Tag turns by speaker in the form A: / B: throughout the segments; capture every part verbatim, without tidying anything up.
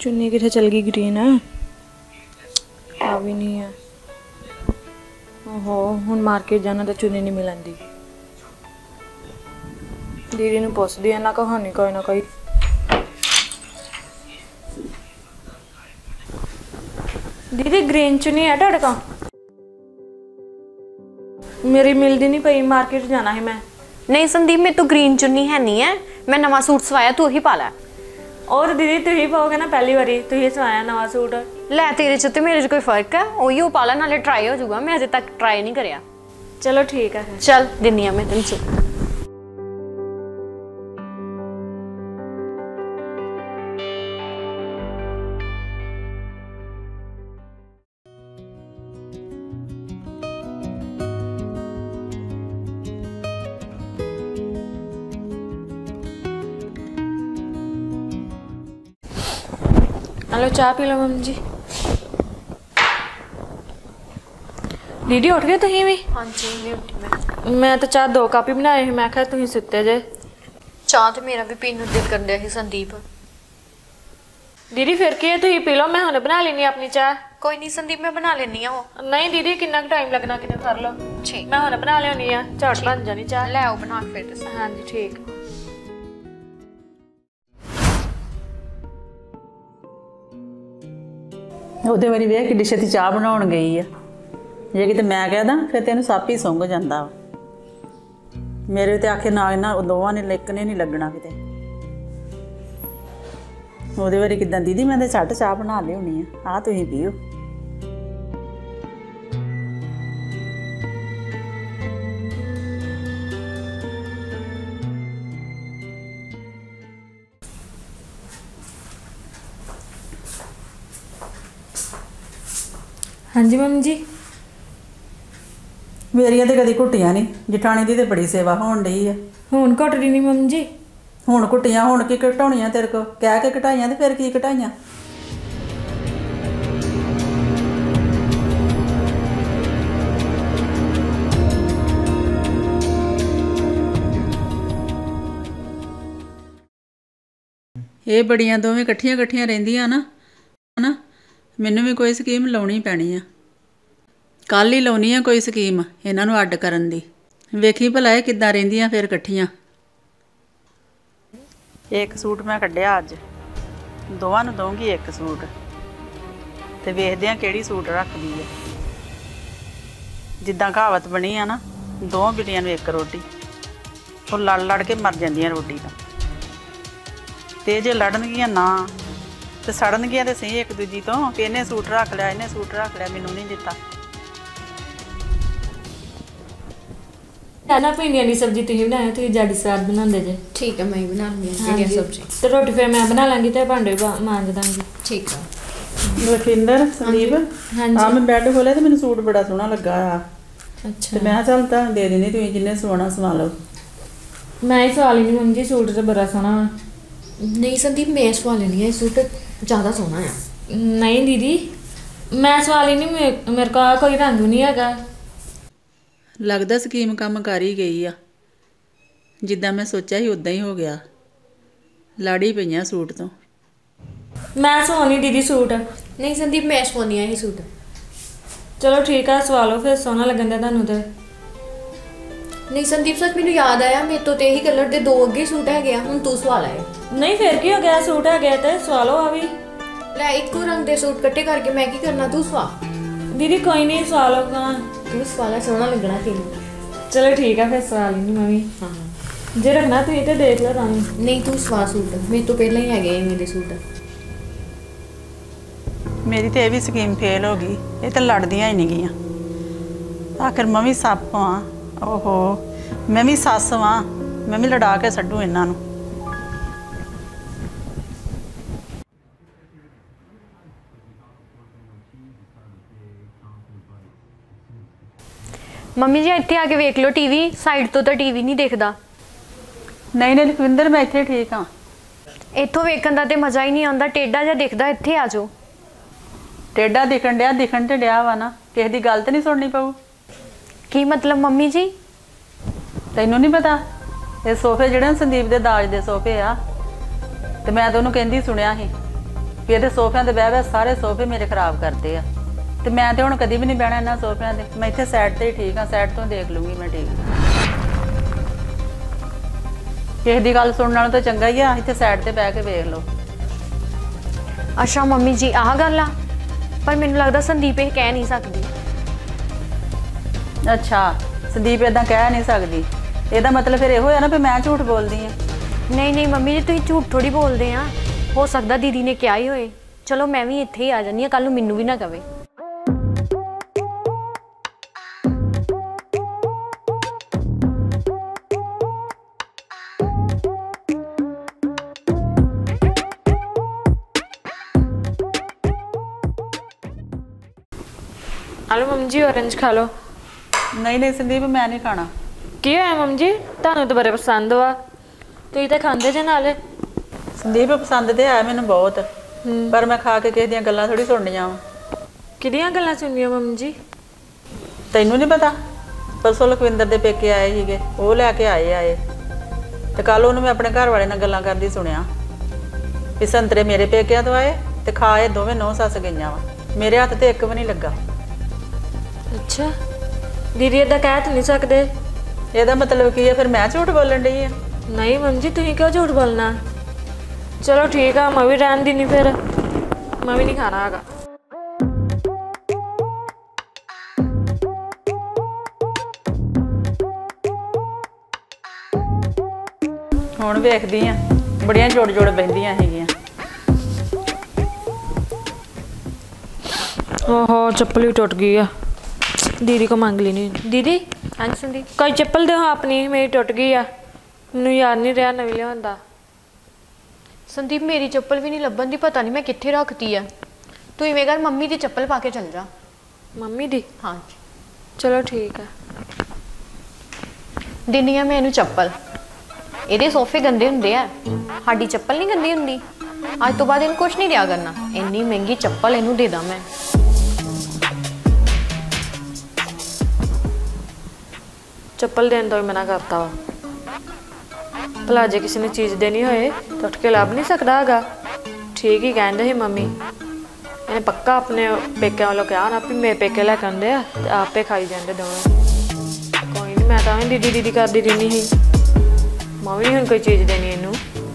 A: चुन्नी कितने चल गई ग्रीन है आ भी नहीं है। ओहो हुण मार्केट जाना तो चुन्नी नहीं मिलती। दीदी नूं पुछदी आ ना कहानी कोई ना कोई। दीदी ग्रीन चुन्नी है तुहाडे कोल? मेरी मिलती नहीं पई, मार्केट जाना है मैं।
B: नहीं संदीप मेरे तो ग्रीन चुन्नी है नहीं है, मैं नवा सूट सवाया तू ही पा लै।
A: और दीदी तू ही पाओगे ना, पहली बारी तू ही सवाया नवा सूट।
B: लै तेरे च ते मेरे च कोई फर्क है? ओही हो पा लै, नाले ट्राई हो जाऊगा, मैं अजे तक ट्राई नहीं करया।
A: चलो ठीक है
B: चल दिन्नी आ मैं तेन सूट।
A: हेलो चाह पी लो मम्मी जी। दीदी उठ गए तुम भी?
B: हाँ जी मैं उठी। मैं
A: मैं तो चाह दो कप ही बनाए, मैं क्या तुम सुते जे।
B: चाह तो मेरा भी पीने दिल कर दिया संदीप।
A: दीदी फिर की है तुम पी लो, मैं हुणे बना लेनी अपनी चाह।
B: कोई नहीं संदीप मैं बना लेनी हूँ।
A: नहीं दीदी कितना टाइम लगना कि कर लो।
B: ठीक
A: मैं हुणे बना लेनी है, झट बन जानी चाह।
B: ले आओ बना फिर।
A: हाँ जी ठीक।
C: ਉਹਦੇ ਵਾਰੀ ਵੇਖ ਕਿੱਡੀ ਛੇਤੀ ਚਾਹ ਬਣਾਉਣ ਗਈ ਆ। ਜੇ ਕਿਤੇ ਮੈਂ ਕਹਿ ਦਾਂ ਫਿਰ ਤੈਨੂੰ ਸੱਪ ਹੀ ਸੁੰਘ ਜਾਂਦਾ ਵਾ। ਮੇਰੇ ਤੇ ਆਖੇ ਨਾਲ ਇਹਨਾਂ ਦੋਵਾਂ ਨੇ ਇੱਕ ਨੇ ਨਹੀਂ ਲੱਗਣਾ ਕਿਤੇ। ਉਹਦੇ ਵਾਰੀ ਕਿੱਦਾਂ ਦੀਦੀ ਮੈਂ ਤਾਂ ਛੱਟ ਚਾਹ ਬਣਾ ਲਿਆਉਣੀ ਆ, ਆਹ ਤੁਸੀਂ ਪੀਓ।
A: हाँ जी मम्मी जी।
C: मेरिया तो कभी घुट्टियां नहीं, जठानी की तो बड़ी सेवा होन डई है।
A: हुण घुट रही नहीं मम्मी जी?
C: हुण घुट्टियां हुण की घटाउणियां तेरे को कह के घटाइयां ते फिर की घटाइयां। ये बड़ियां दोवें कट्ठियां कट्ठियां रहिंदियां ना ना मैनू भी कोई स्कीम लाउणी पैनी आ। कल ही लाउणी आ कोई स्कीम इन्हां नूं अड्ड करन दी। वेखी भला ये किद्दां रहिंदियां फिर कट्ठियां। एक सूट मैं कढ़िया अज, दोवां नूं दूंगी एक सूट ते वेखदे आ किहड़ी सूट रखदी है। जिद्दां कहावत बनी आ ना, दो बिल्लियां नूं एक रोटी, वो लड़ लड़ के मर जांदियां रोटी तो। ते जे लड़नगियां ना तो सड़नगियां तो सही एक दूजी तो कि इन्हें सूट रख लिया इन्हें सूट रख लिया मैनू नहीं दिता।
A: ना भिंडियां की सब्जी तुम बनाए, तुम जाडी स्वाद बनाते जे।
B: ठीक है मैं ही बना लूँगी भिंडियां सब्जी।
A: तो रोटी फिर मैं बना लाँगी तो भांडे मांज दांगी।
B: ठीक है।
C: लखिंदर संदीप
A: हाँ
C: हाँ मैं बैड खोलिया तो मैंने सूट बड़ा सोहना लगा आ।
A: अच्छा
C: तो मैं चल तो दे देनी तुम जिन्हें सवाना सवा लो।
A: मैं ही सवा लेनी मम्मी जी, सूट तो बड़ा सोहना।
B: नहीं संदीप मैं सवा लेनी है, सूट ज़्यादा सोहना है।
A: नहीं दीदी मैं सवा लेनी, मेरे को कोई रंग नहीं है।
C: लगता स्कीम काम कर ही गई आ, जिद्दां मैं सोचा ही उद्दां ही हो गया। लाड़ी पईयां सूट तो।
A: मैं सवानी दीदी सूट।
B: नहीं संदीप मैं सवानी है सूट।
A: चलो ठीक है सवा लो फिर, सोहना लगन दिया तुहानूं ते।
B: नहीं संदीप सच मैनूं याद आया मेरे तो ते ही कलर दे दो अगे सूट है, हुण तू सवा लै।
A: नहीं फिर की हो गया, सूट है गया तो सवा लो। आ भी
B: लै इक्को रंग दे सूट कट्ठे करके मैं की करना, तू सवा।
A: दीदी कोई नहीं सवा लो।
B: तू सवा लै, सोहना लगना तेनू।
A: चलो ठीक है फिर सवा लेनी मैं भी।
B: हाँ
A: जे रखना तुम तो देख लो रंग।
B: नहीं तू सवा सूट, मेरे तो पहले ही है मेरे सूट।
C: मेरी तो यह भी स्कीम फेल हो गई, ये तो लड़दियां ही नहीं गईयां। आखिर मैं भी सप हाँ, ओहो मैं भी सस हाँ, मैं भी लड़ा के छड्डू इन्हां नूं।
B: मम्मी जी इत्थे आके वेख लो टीवी, साइड तो तो टीवी नहीं देखदा।
C: नहीं नहीं लखविंदर मैं इत्थे ठीक हाँ।
B: इत्थों वेखण दा ते मज़ा ही नहीं आंदा, टेढ़ा जिहा दिखदा। इत्थे आ जाओ।
C: टेढ़ा दिखण डिया दिखण ते डिया वा ना, किसी दी गल ते नहीं सुननी पऊ।
B: की मतलब मम्मी जी?
C: तैनूं नहीं पता ये सोफे जिहड़े संदीप दे दाज दे सोफे आ, ते मैं तो उहनूं कहंदी सुनिया ही ਵੀ ਇਹਦੇ ਸੋਫਿਆਂ ਤੇ ਬਹਿ ਬਹਿ ਸਾਰੇ ਸੋਫੇ ਮੇਰੇ ਖਰਾਬ ਕਰਦੇ ਆ ਤੇ ਮੈਂ ਤੇ ਹੁਣ ਕਦੀ ਵੀ ਨਹੀਂ ਬਹਿਣਾ ਇਹਨਾਂ ਸੋਫਿਆਂ ਤੇ। ਮੈਂ ਇੱਥੇ ਸਾਈਡ ਤੇ ਹੀ ਠੀਕ ਆ, ਸਾਈਡ ਤੋਂ ਦੇਖ ਲੂੰਗੀ ਮੈਂ ਠੀਕ। ਕਿਸੇ ਦੀ ਗੱਲ ਸੁਣਨ ਨਾਲੋਂ ਤਾਂ ਚੰਗਾ ਹੀ ਆ ਇੱਥੇ ਸਾਈਡ ਤੇ ਬਹਿ ਕੇ ਵੇਖ ਲਓ।
B: ਅੱਛਾ ਮੰਮੀ ਜੀ ਆਹ ਗੱਲ ਆ, ਪਰ ਮੈਨੂੰ ਲੱਗਦਾ ਸੰਦੀਪ ਇਹ ਕਹਿ ਨਹੀਂ ਸਕਦੀ।
C: ਅੱਛਾ ਸੰਦੀਪ ਇਦਾਂ ਕਹਿ ਨਹੀਂ ਸਕਦੀ, ਇਹਦਾ ਮਤਲਬ ਫਿਰ ਇਹੋ ਹੈ ਨਾ ਵੀ ਮੈਂ ਝੂਠ ਬੋਲਦੀ ਆ।
B: ਨਹੀਂ ਨਹੀਂ ਮੰਮੀ ਜੀ ਤੁਸੀਂ ਝੂਠ ਥੋੜੀ ਬੋਲਦੇ ਆ, ਹੋ ਸਕਦਾ ਦੀਦੀ ਨੇ ਕਿਹਾ ਹੀ ਹੋਏ। ਚਲੋ ਮੈਂ ਵੀ ਇੱਥੇ ਹੀ ਆ ਜਾਂਦੀ ਆ, ਕੱਲ ਨੂੰ ਮੈਨੂੰ ਵੀ ਨਾ ਕਵੇ।
A: ਆਲੋ ਮੰਮੀ ਜੀ ਔਰੰਜ ਖਾ ਲਓ।
C: ਨਹੀਂ ਨਹੀਂ ਸੰਦੀਪ ਮੈਂ ਨਹੀਂ ਖਾਣਾ।
A: ਕੀ ਹੋਇਆ ਮੰਮੀ ਜੀ, ਤੁਹਾਨੂੰ ਤਾਂ ਬੜੇ ਪਸੰਦ ਵਾ, ਤੁਸੀਂ ਤਾਂ ਖਾਂਦੇ ਜੇ ਨਾਲੇ।
C: ਸੰਦੀਪ ਪਸੰਦ ਤੇ ਹੈ ਮੈਨੂੰ ਬਹੁਤ, ਪਰ ਮੈਂ ਖਾ ਕੇ ਕਿਸੇ ਦੀਆਂ ਗੱਲਾਂ ਥੋੜੀ ਸੁਣਨੀਆਂ ਵਾ।
A: ਕਿਹੜੀਆਂ ਗੱਲਾਂ ਸੁਣੀਆਂ ਮੰਮੀ ਜੀ?
C: ਤੈਨੂੰ ਨਹੀਂ ਪਤਾ, ਪਰਸੋਂ ਲਖਵਿੰਦਰ ਦੇ ਪੇਕੇ ਆਏ ਸੀਗੇ, ਉਹ ਲੈ ਕੇ ਆਏ ਆਏ ਤੇ ਕੱਲ ਉਹਨੂੰ ਮੈਂ ਆਪਣੇ ਘਰ ਵਾਲੇ ਨਾਲ ਗੱਲਾਂ ਕਰਦੀ ਸੁਣਿਆ ਵੀ ਸੰਤਰੇ ਮੇਰੇ ਪੇਕਿਆਂ ਤੋਂ ਆਏ ਤੇ ਖਾਏ ਦੋਵੇਂ ਨੌ ਸੱਸ ਗਈਆਂ ਵਾ, ਮੇਰੇ ਹੱਥ ਤੇ ਇੱਕ ਵੀ ਨਹੀਂ ਲੱਗਾ।
A: ਅੱਛਾ ਦੀਦੀ ਏਦਾਂ ਕਹਿ ਤਾਂ ਨਹੀਂ ਸਕਦੇ।
C: ਇਹਦਾ ਮਤਲਬ ਕੀ ਹੈ, ਫਿਰ ਮੈਂ ਝੂਠ ਬੋਲਣ ਡਈ ਆ?
A: ਨਹੀਂ ਮੰਮੀ ਜੀ ਤੁਸੀਂ ਕਿਉਂ ਝੂਠ ਬੋਲਣਾ। ਚਲੋ ਠੀਕ ਆ, ਮੈਂ ਵੀ ਰਹਿਣ ਦੀ ਨਹੀਂ, ਫਿਰ ਮੈਂ ਵੀ ਨਹੀਂ ਖਾਣਾ ਹੈਗਾ।
C: ਹੁਣ ਵੇਖਦੀ ਆ, ਬੜੀਆਂ ਜੋੜ ਜੋੜ ਬਹਿੰਦੀਆਂ ਹੈਗੀਆਂ।
A: ਓਹੋ ਚੱਪਲ ਵੀ ਟੁੱਟ ਗਈ ਆ, ਦੀਦੀ ਕੋ ਮੰਗ ਲਈ ਨਹੀਂ। ਦੀਦੀ
B: ਹਾਂਜੀ ਸੰਦੀਪ।
A: ਕੋਈ ਚੱਪਲ ਦਿਓ ਆਪਣੀ, ਮੇਰੀ ਟੁੱਟ ਗਈ ਆ, ਮੈਨੂੰ ਯਾਦ ਨਹੀਂ ਰਿਹਾ ਨਵੀਂ ਲਿਆਉਂਦਾ।
B: ਸੰਦੀਪ ਮੇਰੀ ਚੱਪਲ ਵੀ ਨਹੀਂ ਲੱਭਣ ਦੀ, ਪਤਾ ਨਹੀਂ ਮੈਂ ਕਿੱਥੇ ਰੱਖਤੀ ਆ। ਤੂੰ ਇਵੇਂ ਕਰ ਮੰਮੀ ਦੀ ਚੱਪਲ ਪਾ ਕੇ ਚੱਲ ਜਾ।
A: ਮੰਮੀ ਦੀ?
B: ਹਾਂ
A: ਚਲੋ ਠੀਕ ਆ।
B: ਦਿੰਦੀ ਆ ਮੈਂ ਇਹਨੂੰ ਚੱਪਲ, ਇਹਦੇ ਸੋਫੇ ਗੰਦੇ ਹੁੰਦੇ ਆ, ਸਾਡੀ ਚੱਪਲ ਨਹੀਂ ਗੰਦੀ ਹੁੰਦੀ। ਅੱਜ ਤੋਂ ਬਾਅਦ ਇਹਨੂੰ ਕੁਛ ਨਹੀਂ ਦਿਆ ਕਰਨਾ, ਇੰਨੀ ਮਹਿੰਗੀ ਚੱਪਲ ਇਹਨੂੰ ਦੇ ਦਾਂ ਮੈਂ।
A: ਚੱਪਲ ਦੇਣ ਤੋਂ ਹੀ ਮਨਾ ਕਰਤਾ ਵਾ। ਭਲਾ ਜੇ ਕਿਸੇ ਨੇ ਚੀਜ਼ ਦੇਣੀ ਹੋਏ ਤਾਂ ਉੱਠ ਕੇ ਲੱਭ ਨਹੀਂ ਸਕਦਾ ਹੈਗਾ। ਠੀਕ ਹੀ ਕਹਿੰਦੇ ਸੀ ਮੰਮੀ, ਇਹਨੇ ਪੱਕਾ ਆਪਣੇ ਪੇਕਿਆਂ ਵੱਲੋਂ ਕਿਹਾ ਨਾ ਵੀ ਮੇਰੇ ਪੇਕੇ ਲੈ ਕੇ ਆਉਂਦੇ ਆ ਤੇ ਆਪੇ ਖਾਈ ਜਾਂਦੇ ਦੋਵੇਂ। ਕੋਈ ਨਹੀਂ, ਮੈਂ ਤਾਂ ਵੀ ਦੀਦੀ ਦੀਦੀ ਕਰਦੀ ਰਹਿੰਦੀ ਸੀ, ਮੈਂ ਵੀ ਹੁਣ ਕੋਈ ਚੀਜ਼ ਦੇਣੀ ਇਹਨੂੰ।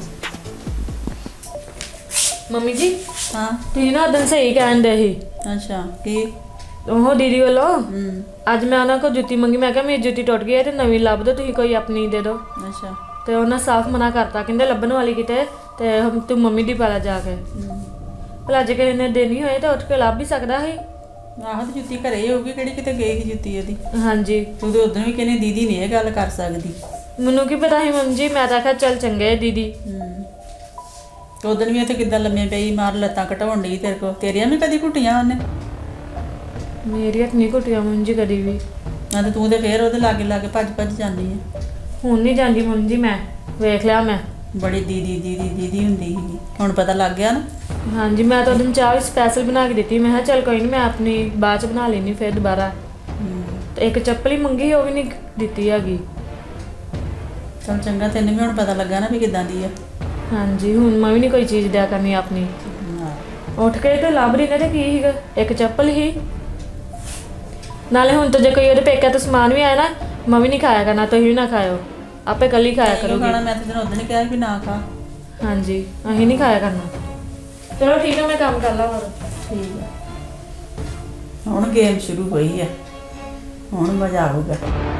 A: ਮੰਮੀ ਜੀ
C: ਹਾਂ
A: ਤੁਸੀਂ ਨਾ ਉਦੋਂ ਸਹੀ ਕਹਿੰਦੇ ਸੀ।
C: ਅੱਛਾ ਕੀ?
A: ਉਹ ਦੀਦੀ ਵੱਲੋਂ ਅੱਜ ਮੈਂ ਉਹਨਾਂ ਕੋਲ ਜੁੱਤੀ ਮੰਗੀ, ਮੈਂ ਕਿਹਾ ਮੇਰੀ ਜੁੱਤੀ ਟੁੱਟ ਗਈ ਹੈ ਤੇ ਨਵੀਂ ਲੱਭ ਦਿਓ, ਤੁਸੀਂ ਕੋਈ ਆਪਣੀ ਦੇ ਦਿਓ।
C: ਅੱਛਾ
A: ਤੇ ਉਹਨਾਂ ਸਾਫ਼ ਮਨਾ ਕਰਤਾ, ਕਹਿੰਦੇ ਲੱਭਣ ਵਾਲੀ ਕਿਤੇ ਤੇ ਤੂੰ ਮੰਮੀ ਦੀ ਪਾ ਲੈ ਜਾ ਕੇ। ਭਲਾ ਜੇ ਕਿਸੇ ਨੇ ਦੇਣੀ ਹੋਏ ਤਾਂ ਉੱਠ ਕੇ ਲੱਭ ਵੀ ਸਕਦਾ ਸੀ।
C: ਆਹੋ ਤੇ ਜੁੱਤੀ ਘਰੇ ਹੀ ਹੋਊਗੀ, ਕਿਹੜੀ ਕਿਤੇ ਗਈ ਸੀ ਜੁੱਤੀ ਇਹਦੀ।
A: ਹਾਂਜੀ
C: ਤੂੰ ਤੇ ਉਦੋਂ ਵੀ ਕਹਿੰਦੀ ਦੀਦੀ ਨਹੀਂ ਇਹ ਗੱਲ ਕਰ ਸਕਦੀ।
A: ਮੈਨੂੰ ਕੀ ਪਤਾ ਸੀ ਮੰਮੀ ਜੀ, ਮੈਂ ਤਾਂ ਆਖਿਆ ਚੱਲ ਚੰਗੇ ਦੀਦੀ।
C: ਉਦੋਂ ਵੀ ਇੱਥੇ ਕਿੱਦਾਂ ਲੰਮੇ ਪਈ ਮਾਰ ਲੱਤਾਂ ਘਟਾਉਣ ਡਈ ਤੇਰੇ ਕੋਲ, ਤੇਰੀਆਂ ਵੀ ਕਦੀ ਘੁੱਟੀਆਂ ਉਹਨੇ?
A: ਮੇਰੀ ਹੱਥ ਨਹੀਂ ਘੁੱਟੀਆਂ ਮੰਮੀ ਜੀ ਕਦੀ ਵੀ।
C: ਨਾ ਤੇ ਤੂੰ ਤੇ ਫੇਰ ਉਹਦੇ ਲਾਗੇ ਲਾਗੇ ਭੱਜ ਭੱਜ ਜਾਂਦੀ ਹੈ।
A: ਹੁਣ ਨਹੀਂ ਜਾਂਦੀ ਮੰਮੀ ਜੀ, ਮੈਂ ਵੇਖ ਲਿਆ, ਮੈਂ
C: ਬੜੀ ਦੀਦੀ ਦੀਦੀ ਦੀਦੀ ਹੁੰਦੀ ਸੀਗੀ, ਹੁਣ ਪਤਾ ਲੱਗ ਗਿਆ ਨਾ।
A: ਹਾਂਜੀ ਮੈਂ ਤਾਂ ਉਹਨੂੰ ਚਾਹ ਵੀ ਸਪੈਸ਼ਲ ਬਣਾ ਕੇ ਦਿੱਤੀ, ਮੈਂ ਕਿਹਾ ਚੱਲ ਕੋਈ ਨਹੀਂ ਮੈਂ ਆਪਣੀ ਬਾਅਦ ਚ ਬਣਾ ਲੈਣੀ ਫਿਰ ਦੁਬਾਰਾ। ਤੇ ਇੱਕ ਚੱਪਲ ਹੀ ਮੰਗੀ, ਉਹ ਵੀ ਨਹੀਂ ਦਿੱਤੀ ਹੈਗੀ।
C: ਚਲ ਚੰਗਾ, ਤੈਨੂੰ ਵੀ ਹੁਣ ਪਤਾ ਲੱਗਾ ਨਾ ਵੀ ਕਿੱਦਾਂ ਦੀ ਆ।
A: ਹਾਂਜੀ ਹੁਣ ਮੈਂ ਵੀ ਨਹੀਂ ਕੋਈ ਚੀਜ਼ ਦਿਆ ਕਰਨੀ ਆਪਣੀ। ਉੱਠ ਕੇ ਤੇ ਲੱਭ ਰਹੀ ਨੇ ਤੇ ਕੀ ਸੀਗਾ, ਇੱਕ ਚੱਪਲ ਹੀ। ਨਾਲੇ ਹੁਣ ਤਾਂ ਜੇ ਕੋਈ ਉਹਦੇ ਪੇਕਿਆਂ ਤੋਂ ਸਮਾਨ ਵੀ ਆਇਆ ਨਾ, ਮੈਂ ਵੀ ਨਹੀਂ ਖਾਇਆ ਕਰਨਾ, ਤੁਸੀਂ ਵੀ ਨਾ ਖਾਇਓ, ਆਪੇ ਕੱਲੀ ਖਾਇਆ ਕਰੋਗੇ।
C: ਖਾਣਾ ਮੈਂ ਤੇ ਤੈਨੂੰ ਉਦੋਂ ਹੀ ਕਿਹਾ ਵੀ ਨਾ ਖਾ।
A: ਹਾਂਜੀ ਅਸੀਂ ਨਹੀਂ ਖਾਇਆ ਕਰਨਾ। ਚਲੋ ਠੀਕ ਹੈ, ਮੈਂ ਕੰਮ ਕਰ ਲਾਂ ਹੋਰ।
C: ਠੀਕ ਹੈ, ਹੁਣ ਗੇਮ ਸ਼ੁਰੂ ਹੋਈ ਹੈ, ਹੁਣ ਮਜ਼ਾ ਆਊਗਾ।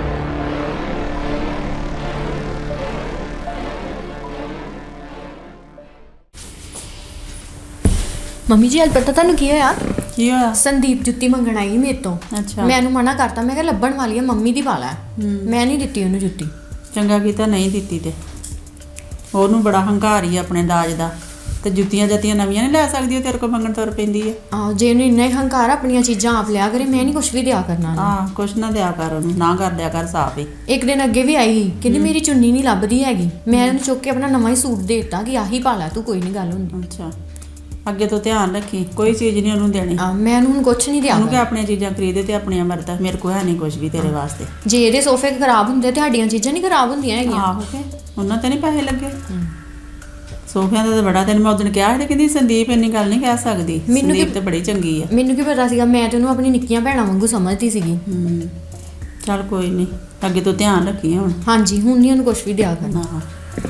B: ਮੰਮੀ ਜੀ ਅੱਜ ਪਤਾ ਤੁਹਾਨੂੰ ਕੀ ਹੋਇਆ?
C: ਕੀ ਹੋਇਆ?
B: ਸੰਦੀਪ ਜੁੱਤੀ ਮੰਗਣ ਆਈ ਮੇਰੇ ਤੋਂ।
C: ਅੱਛਾ
B: ਮੈਂ ਉਹਨੂੰ ਮਨਾ ਕਰਤਾ, ਮੈਂ ਕਿਹਾ ਲੱਭਣ ਵਾਲੀ ਹੈ, ਮੰਮੀ ਦੀ ਪਾ ਲੈ। ਮੈਂ ਨਹੀਂ ਦਿੱਤੀ ਉਹਨੂੰ ਜੁੱਤੀ।
C: ਚੰਗਾ ਕੀਤਾ ਨਹੀਂ ਦਿੱਤੀ, ਤੇ ਉਹਨੂੰ ਬੜਾ ਹੰਕਾਰ ਹੀ ਆਪਣੇ ਦਾਜ ਦਾ, ਤੇ ਜੁੱਤੀਆਂ ਜੱਤੀਆਂ ਨਵੀਆਂ ਨਹੀਂ ਲੈ ਸਕਦੀ, ਉਹ ਤੇਰੇ ਕੋਲ ਮੰਗਣ ਤੁਰ ਪੈਂਦੀ ਹੈ।
B: ਆਹੋ ਜੇ ਇਹਨੂੰ ਇੰਨਾ ਹੀ ਹੰਕਾਰ, ਆਪਣੀਆਂ ਚੀਜ਼ਾਂ ਆਪ ਲਿਆ ਕਰੇ, ਮੈਂ ਨਹੀਂ ਕੁਛ ਵੀ ਦਿਆ ਕਰਨਾ।
C: ਹਾਂ ਕੁਛ ਨਾ ਦਿਆ ਕਰ ਉਹਨੂੰ, ਨਾ ਕਰ ਦਿਆ ਕਰ ਸਾਫ ਹੀ।
B: ਇੱਕ ਦਿਨ ਅੱਗੇ ਵੀ ਆਈ ਸੀ, ਕਹਿੰਦੀ ਮੇਰੀ ਚੁੰਨੀ ਨਹੀਂ ਲੱਭਦੀ ਹੈਗੀ। ਮੈਂ ਉਹਨੂੰ ਚੁੱਕ ਕੇ ਆਪਣਾ ਨਵਾਂ ਹੀ ਸੂਟ ਦੇ ਦਿੱਤਾ ਕਿ ਆਹੀ ਪਾ ਲੈ ਤੂੰ, ਕੋਈ ਨਹੀਂ ਗੱਲ ਹੁੰਦੀ।
C: ਅੱਛਾ ਅੱਗੇ ਤੋਂ ਧਿਆਨ ਰੱਖੀ, ਕੋਈ ਚੀਜ਼ ਨਹੀਂ ਉਹਨੂੰ ਦੇਣੀ।
B: ਆ ਮੈਂ ਉਹਨੂੰ ਹੁਣ ਕੁਛ ਨਹੀਂ ਦਿਆ।
C: ਉਹਨੂੰ ਕਿ ਆਪਣੀਆਂ ਚੀਜ਼ਾਂ ਖਰੀਦੇ ਤੇ ਆਪਣੀਆਂ ਮਰਦਾ, ਮੇਰੇ ਕੋਲ ਹੈ ਨਹੀਂ ਕੁਛ ਵੀ ਤੇਰੇ ਵਾਸਤੇ।
B: ਜੇ ਇਹਦੇ ਸੋਫੇ ਖਰਾਬ ਹੁੰਦੇ ਤੇ ਸਾਡੀਆਂ ਚੀਜ਼ਾਂ ਨਹੀਂ ਖਰਾਬ ਹੁੰਦੀਆਂ ਹੈਗੀਆਂ।
C: ਆਹੋ ਕੇ ਉਹਨਾਂ ਤੇ ਨਹੀਂ ਪੈਸੇ ਲੱਗੇ। ਸੋਫਿਆਂ ਦਾ ਤਾਂ ਬੜਾ ਤੈਨੂੰ ਮੈਂ ਉਦੋਂ ਕਿਹਾ ਸੀ ਕਿ ਨਹੀਂ ਸੰਦੀਪ ਇੰਨੀ ਗੱਲ ਨਹੀਂ ਕਹਿ ਸਕਦੀ
B: ਮੈਨੂੰ
C: ਸੰਦੀਪ
B: ਕੀ-
C: ਤੇ ਬੜੀ ਚੰਗੀ ਆ।
B: ਮੈਨੂੰ ਕੀ ਪਤਾ ਸੀਗਾ, ਮੈਂ ਤੈਨੂੰ ਆਪਣੀ ਨਿੱਕੀਆਂ ਭੈਣਾਂ ਵਾਂਗੂ ਸਮਝਦੀ ਸੀਗੀ।
C: ਹੂੰ ਚੱਲ ਕੋਈ ਨਹੀਂ, ਅੱਗੇ ਤੋਂ ਧਿਆਨ ਰੱਖੀ ਹੁਣ।
B: ਹਾਂਜੀ ਹੁਣ ਨਹੀਂ ਉਹਨੂੰ ਕੁਝ ਵੀ ਦਿਆ ਕਰਨਾ।
C: ਹਾਂ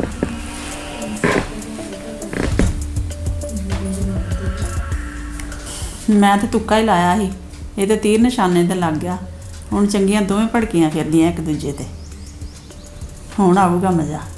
C: ਮੈਂ ਤਾਂ ਤੁੱਕਾ ਹੀ ਲਾਇਆ ਸੀ, ਇਹ ਤਾਂ ਤੀਰ ਨਿਸ਼ਾਨੇ ਤੇ ਲੱਗ ਗਿਆ। ਹੁਣ ਚੰਗੀਆਂ ਦੋਵੇਂ ਭੜਕੀਆਂ ਫਿਰਦੀਆਂ ਇੱਕ ਦੂਜੇ ਤੇ, ਹੁਣ ਆਊਗਾ ਮਜ਼ਾ।